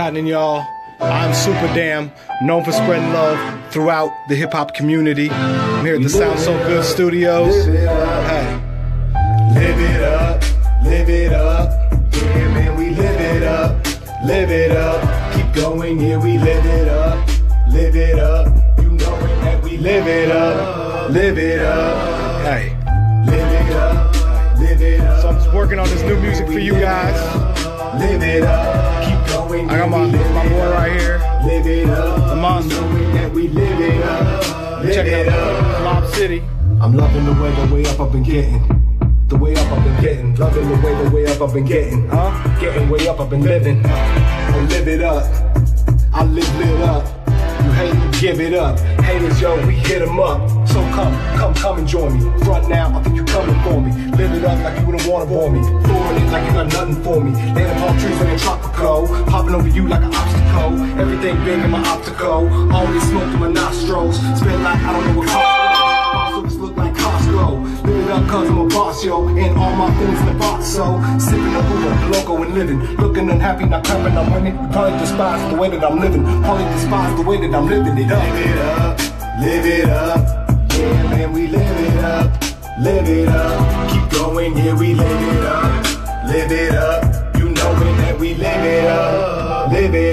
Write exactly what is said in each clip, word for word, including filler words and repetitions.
happening, y'all? I'm Super Damn, known for spreading love throughout the hip-hop community. I'm here at the Sound So Good Studios. Hey. Live it up, live it up. Yeah, man, we live it up, live it up. Keep going, yeah, we live it up, live it up. You know that we live it up, live it up. Hey. Live it up, live it up. So I'm just working on this new music for you guys. Live it up, keep going. I got my, my boy right here. Live it up, the monster. That we live it up, live Check it it out, up. Lob City. I'm loving the way, the way up I've been getting. The way up I've been getting. Loving the way, the way up I've been getting. Huh? Getting way up I've been living. I live it up. I live lit up. You hate, you give it up. Haters, yo, we hit them up. So come, come, come and join me. Front now, I think you coming for me. Live it up like you wouldn't wanna bore me. Throwing it like you got nothing for me. Laying palm trees when they tropical. Popping over you like an obstacle. Everything big in my optical. All this smoke in my nostrils. Spin like I don't know what Costco. Look like Costco. Live it up cause I'm a boss, yo. And all my things in the box, so sipping the Uber, loco and living. Looking unhappy, not clapping, I'm winning. You probably despise the way that I'm living. Probably despise the way that I'm living it up. Live it up, live it up. Yeah, man, we live it up, live it up. Keep going, yeah, we live it up, live it up. You know it that we live it up, live it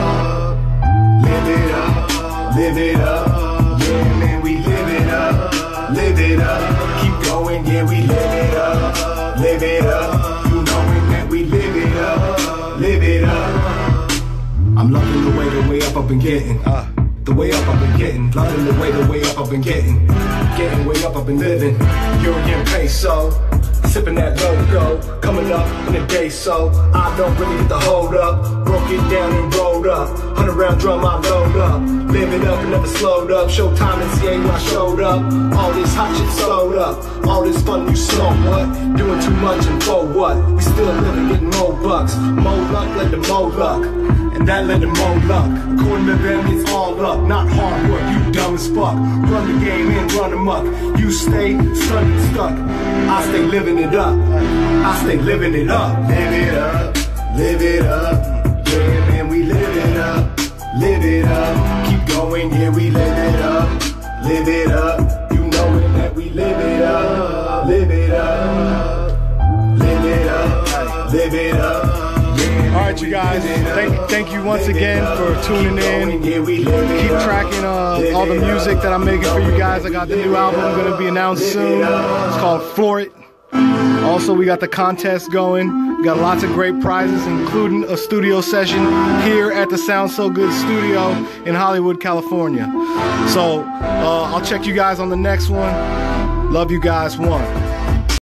up, live it up, live it up. Yeah, man, we live it up, live it up. Keep going, yeah, we live it up, live it up. You know it that we live it up, live it up. I'm loving the way, the way up I've been getting. Uh. The way up I've been getting, loving the way, the way up I've been getting. Getting way up I've been living, European peso. Sipping that logo, coming up in the day so I don't really get the hold up. Broke it down and rolled up, hundred round drum I load up. Live it up and never slowed up, Showtime and C A when I showed up. All this hot shit slowed up, all this fun you slow what? Doing too much and for what? We still living getting more bucks, more luck led to more luck. And that led to more luck. According to them, it's all luck, not hard work. You dumb as fuck. Run the game and run amok. You stay stuck and stuck. I stay living it up. I stay living it up. Live it up. Live it up. Yeah, man, we live it up. Live it up. Keep going, yeah, we live it up. Live it up. You know it that we live it up. Live it up. Live it up. Live it up. Alright, you guys, thank, thank you once again for tuning in. Keep tracking uh, all the music that I'm making for you guys. I got the new album going to be announced soon. It's called Floor It. Also, we got the contest going. We got lots of great prizes, including a studio session here at the Sound So Good Studio in Hollywood, California. So, uh, I'll check you guys on the next one. Love you guys. One.